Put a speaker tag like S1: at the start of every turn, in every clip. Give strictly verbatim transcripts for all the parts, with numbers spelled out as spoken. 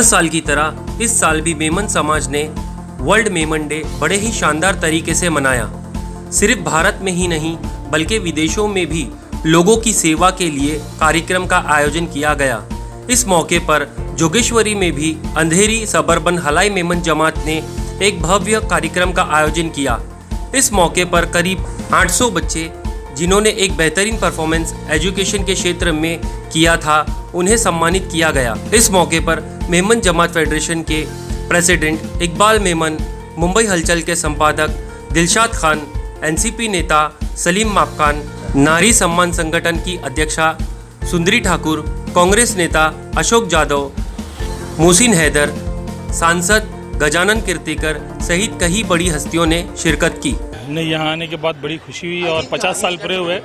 S1: साल की तरह इस साल भी मेमन समाज ने वर्ल्ड मेमन डे बड़े ही शानदार तरीके से मनाया। सिर्फ भारत में ही नहीं बल्कि विदेशों में भी लोगों की सेवा के लिए कार्यक्रम का आयोजन किया गया। इस मौके पर जोगेश्वरी में भी अंधेरी सबर्बन हलाई मेमन जमात ने एक भव्य कार्यक्रम का आयोजन किया। इस मौके पर करीब आठ सौ बच्चे जिन्होंने एक बेहतरीन परफॉर्मेंस एजुकेशन के क्षेत्र में किया था, उन्हें सम्मानित किया गया। इस मौके पर मेमन जमात फेडरेशन के प्रेसिडेंट इकबाल मेमन, मुंबई हलचल के संपादक दिलशाद खान, एनसीपी नेता सलीम मापकान, नारी सम्मान संगठन की अध्यक्षा सुंदरी ठाकुर, कांग्रेस नेता अशोक जादव, मोहसिन हैदर, सांसद गजानन कीर्तिकर सहित कई बड़ी हस्तियों ने शिरकत की।
S2: नहीं, यहाँ आने के बाद बड़ी खुशी हुई और पचास साल पूरे हुए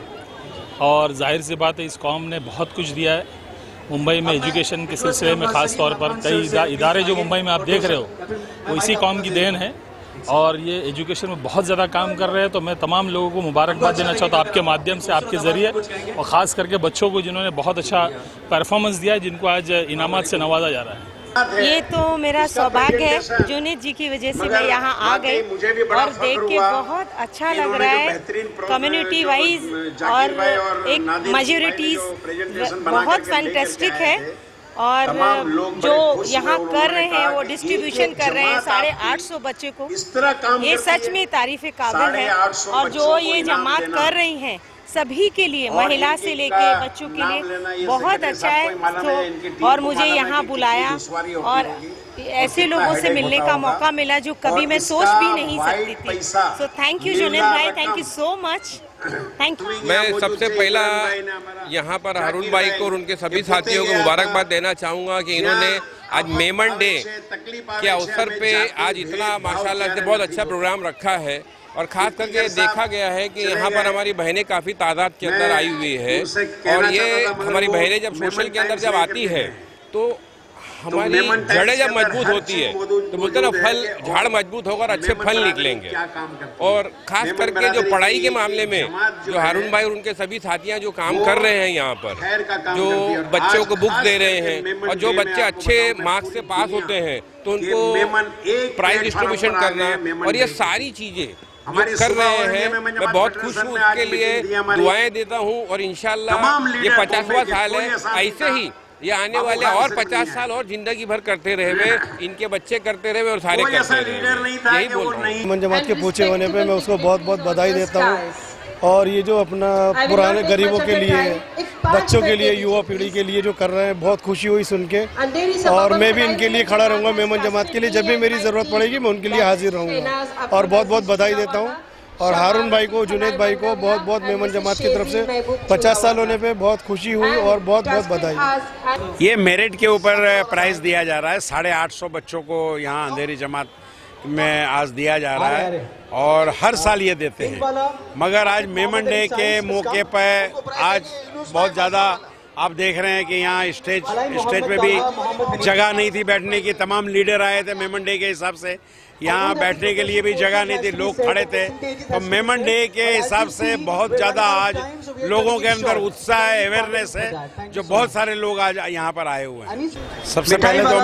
S2: और जाहिर सी बात है इस कौम ने बहुत कुछ दिया है। मुंबई में एजुकेशन के सिलसिले में ख़ास तौर पर कई इदारे जो मुंबई में आप देख रहे हो वो इसी कौम की देन है और ये एजुकेशन में बहुत ज़्यादा काम कर रहे हैं। तो मैं तमाम लोगों को मुबारकबाद देना चाहता हूँ आपके माध्यम से, आपके ज़रिए, और ख़ास करके बच्चों को जिन्होंने बहुत अच्छा परफॉर्मेंस दिया है, जिनको आज इनामात से नवाजा जा रहा है।
S3: ये तो मेरा सौभाग्य है, जुनेद जी की वजह से मैं यहाँ आ गई और देख के बहुत अच्छा लग रहा है। कम्युनिटी वाइज और एक मेजॉरिटीज बहुत फैंटास्टिक है और जो यहाँ कर रहे हैं वो डिस्ट्रीब्यूशन कर रहे हैं साढ़े आठ सौ बच्चे को, ये सच में तारीफ काबिल है। और जो ये जमात कर रही हैं सभी के लिए, महिला से लेके बच्चों के लिए बहुत अच्छा है। तो और मुझे यहाँ बुलाया और ऐसे लोगों से मिलने का मौका मिला जो कभी मैं सोच भी नहीं सकती थी। सो थैंक यू जुनेद भाई, thank you so much, thank you.
S4: मैं सबसे पहला यहाँ पर हारून भाई को और उनके सभी साथियों को मुबारकबाद देना चाहूँगा कि इन्होंने आज मेमन डे के अवसर पे आज इतना माशाल्लाह से बहुत अच्छा प्रोग्राम रखा है। और ख़ास करके देखा गया है कि यहाँ पर हमारी बहनें काफ़ी तादाद के अंदर आई हुई है और ये हमारी बहनें जब सोशल के अंदर जब आती है तो हमारी जड़ें जब मजबूत होती है तो बोलते ना फल झाड़ मजबूत होकर अच्छे फल निकलेंगे। और ख़ास करके जो पढ़ाई के मामले में जो हारून भाई और उनके सभी साथियाँ जो काम कर रहे हैं यहाँ पर, जो बच्चों को बुक्स दे रहे हैं और जो बच्चे अच्छे मार्क्स से पास होते हैं तो उनको प्राइज डिस्ट्रीब्यूशन करना और ये सारी चीज़ें जो कर रहे हैं, मैं बहुत खुश हूँ। उसके लिए दुआएं देता हूँ और इंशाल्लाह ये पचासवां साल है, ऐसे ही ये आने वाले और पचास साल और जिंदगी भर करते रहे हुए, इनके बच्चे करते रहे और सारे करते रहे। यही बोल रहा हूँ।
S5: मेमन जमात के पूछे होने पे मैं उसको बहुत बहुत बधाई देता हूँ। और ये जो अपना पुराने गरीबों के लिए, बच्चों के लिए, युवा पीढ़ी के लिए जो कर रहे हैं, बहुत खुशी हुई सुन के। और मैं भी इनके लिए खड़ा रहूँगा मेमन जमात के लिए, जब भी मेरी ज़रूरत पड़ेगी मैं उनके लिए हाजिर रहूँगा। और बहुत बहुत बधाई देता हूँ। और हारून भाई को, जुनेद भाई को बहुत बहुत मेमन जमात की तरफ से पचास साल होने पे बहुत खुशी हुई और बहुत बहुत बधाई।
S6: ये मेरिट के ऊपर प्राइज़ दिया जा रहा है, साढ़े आठ सौ बच्चों को यहाँ अंधेरी जमात में आज दिया जा रहा है और हर साल ये देते हैं। मगर आज मेमन डे के मौके पर आज बहुत ज़्यादा आप देख रहे हैं कि यहाँ स्टेज स्टेज पे भी जगह नहीं थी बैठने की। तमाम लीडर आए थे मेमन डे के हिसाब से, यहाँ बैठने के लिए भी जगह नहीं थी, लोग खड़े थे। तो मेमन डे के हिसाब से बहुत ज़्यादा आज लोगों के अंदर उत्साह है, अवेयरनेस है, जो बहुत सारे लोग आज यहाँ पर आए हुए हैं। सबसे पहले तो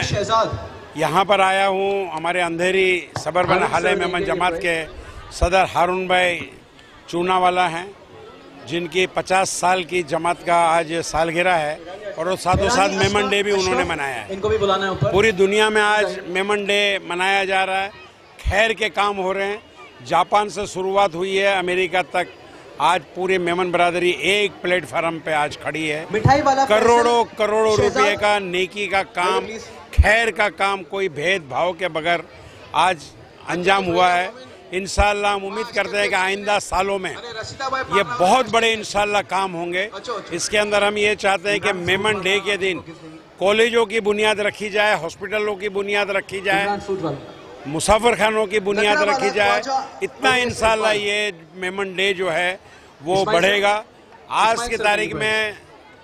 S6: मैं यहाँ पर आया हूँ, हमारे अंधेरी सबर्बन हाले मेमन जमात के सदर हारून भाई चूनावाला हैं, जिनकी पचास साल की जमात का आज सालगिरह है और वो साथों साथ मेमन डे भी उन्होंने मनाया है। इनको भी बुलाना है ऊपर। पूरी दुनिया में आज मेमन डे मनाया जा रहा है, खैर के काम हो रहे हैं। जापान से शुरुआत हुई है, अमेरिका तक आज पूरी मेमन बरादरी एक प्लेटफार्म पे आज खड़ी है। करोड़ों करोड़ों रुपये का नेकी का काम, खैर का काम, कोई भेदभाव के बगैर आज अंजाम हुआ है। इंशाल्लाह हम उम्मीद करते हैं कि आइंदा सालों में ये बहुत बड़े इंशाल्लाह काम होंगे। इसके अंदर हम ये चाहते हैं कि मेमन डे के दिन कॉलेजों की बुनियाद रखी जाए, हॉस्पिटलों की बुनियाद रखी जाए, मुसाफिर खानों की बुनियाद रखी जाए। इतना इंशाल्लाह ये मेमन डे जो है वो बढ़ेगा। आज की तारीख में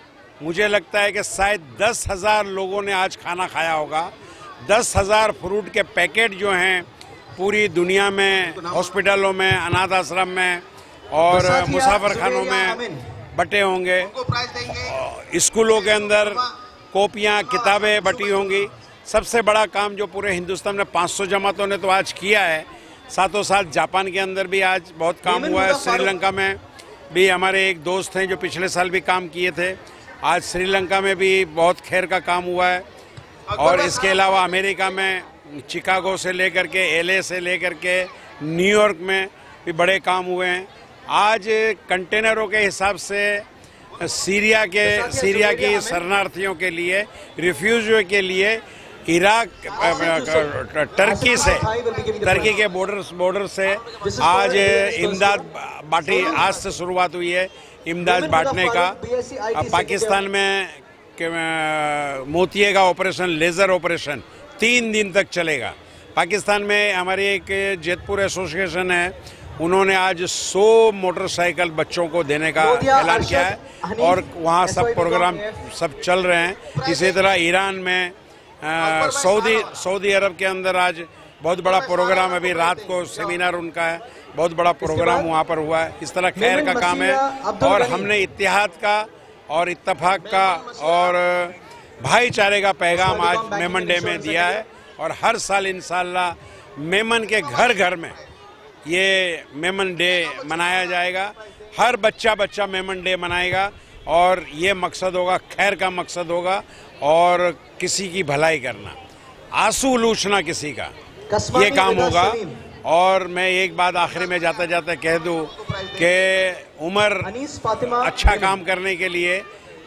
S6: मुझे लगता है कि शायद दस हज़ार लोगों ने आज खाना खाया होगा। दस हज़ार फ्रूट के पैकेट जो हैं पूरी दुनिया में, हॉस्पिटलों में, अनाथ आश्रम में और मुसाफिर खानों में बटे होंगे। स्कूलों के अंदर कॉपियाँ, किताबें बटी होंगी। सबसे बड़ा काम जो पूरे हिंदुस्तान में पाँच सौ जमातों ने तो आज किया है, साथों साथ जापान के अंदर भी आज बहुत काम हुआ है। श्रीलंका में भी हमारे एक दोस्त हैं जो पिछले साल भी काम किए थे, आज श्रीलंका में भी बहुत खैर का काम हुआ है। और इसके अलावा अमेरिका में चिकागो से लेकर के एलए से लेकर के न्यूयॉर्क में भी बड़े काम हुए हैं। आज कंटेनरों के हिसाब से सीरिया के सीरिया की शरणार्थियों के लिए, रिफ्यूजियों के लिए इराक टर्की से टर्की के बॉर्डर बॉर्डर से आज इमदाद बांटी, आज से शुरुआत हुई है इमदाद बांटने का। पाकिस्तान में मोतिये का ऑपरेशन, लेज़र ऑपरेशन तीन दिन तक चलेगा। पाकिस्तान में हमारी एक जेतपुर एसोसिएशन है, उन्होंने आज सौ मोटरसाइकिल बच्चों को देने का ऐलान किया है और वहाँ सब प्रोग्राम सब चल रहे हैं। इसी तरह ईरान में, सऊदी सऊदी अरब के अंदर आज बहुत बड़ा प्रोग्राम, अभी रात को सेमिनार उनका है, बहुत बड़ा प्रोग्राम वहाँ पर हुआ है। इस तरह खैर का काम है और हमने इत्तेहाद का और इत्तफाक का और भाईचारे का पैगाम आज मेमन डे में दिया है। और हर साल इंशाल्लाह मेमन के घर घर में ये मेमन डे मनाया जाएगा। हर बच्चा बच्चा मेमन डे मनाएगा और ये मकसद होगा, खैर का मकसद होगा और किसी की भलाई करना, आंसू लूटना किसी का, ये काम होगा। और मैं एक बात आखिरी में जाते जाते कह दूं कि उम्र अच्छा काम करने के लिए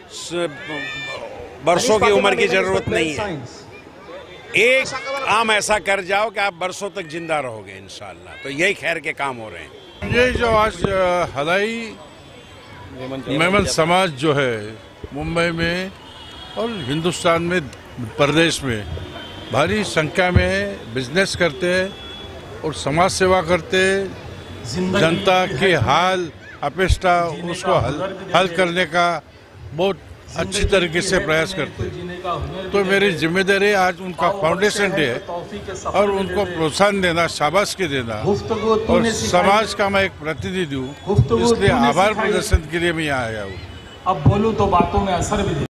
S6: बरसों की उम्र की जरूरत नहीं है। एक काम ऐसा कर जाओ कि आप बरसों तक जिंदा रहोगे इंशाल्लाह। तो यही खैर के काम हो रहे हैं।
S7: ये जो आज हलाई मेमन समाज जो है मुंबई में और हिंदुस्तान में, प्रदेश में भारी संख्या में बिजनेस करते और समाज सेवा करते, जनता के हाल अपेक्षा उसको हल, हल करने का बहुत अच्छी तरीके से प्रयास करते हैं। तो मेरी जिम्मेदारी आज उनका फाउंडेशन डे है और उनको प्रोत्साहन देना, शाबाशी देना और समाज का मैं एक प्रतिनिधि हूँ, इसलिए आभार प्रदर्शन के लिए मैं यहाँ आया हूँ।
S2: अब बोलूँ तो बातों में असर भी